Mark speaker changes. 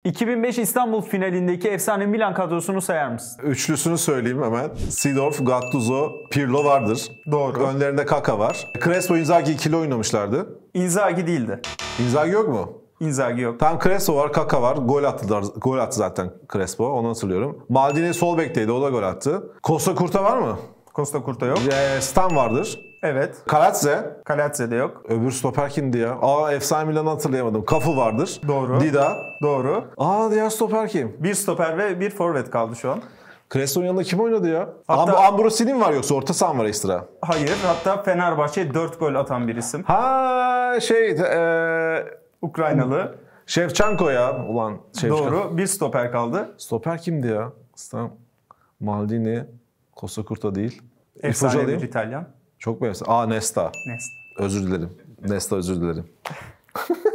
Speaker 1: 2005 İstanbul finalindeki efsane Milan kadrosunu sayar mısın?
Speaker 2: Üçlüsünü söyleyeyim hemen. Seedorf, Gattuso, Pirlo vardır.
Speaker 1: Doğru.
Speaker 2: Önlerinde Kaka var. Crespo, Inzaghi ikili oynamışlardı.
Speaker 1: Inzaghi değildi.
Speaker 2: Inzaghi yok mu?
Speaker 1: Inzaghi yok.
Speaker 2: Tam Crespo var, Kaka var. Gol attı zaten Crespo. Onu hatırlıyorum. Maldini sol bekteydi. O da gol attı. Costa Curta var mı?
Speaker 1: Costa Curta yok.
Speaker 2: Stam vardır.
Speaker 1: Evet.
Speaker 2: Kalatze.
Speaker 1: Kalatze de yok.
Speaker 2: Öbür stoper kimdi ya? Efsane Milan'ı hatırlayamadım. Cafu vardır.
Speaker 1: Doğru.
Speaker 2: Dida.
Speaker 1: Doğru.
Speaker 2: Diğer stoper kim?
Speaker 1: Bir stoper ve bir forvet kaldı şu an.
Speaker 2: Crespo'nun yanında kim oynadı ya?
Speaker 1: Hatta-
Speaker 2: Ambrosini var yoksa orta saha var ekstra.
Speaker 1: Hayır. Hatta Fenerbahçe 4 gol atan bir isim. Ukraynalı.
Speaker 2: Shevchenko ya. Ulan Shevchenko.
Speaker 1: Doğru. Bir stoper kaldı.
Speaker 2: Stoper kimdi ya? Maldini. Costa Curta değil.
Speaker 1: Efsane
Speaker 2: İpucu
Speaker 1: bir
Speaker 2: alayım.
Speaker 1: İtalyan.
Speaker 2: Çok mu efsane? Nesta.
Speaker 1: Neyse.
Speaker 2: Özür dilerim. Nesta özür dilerim.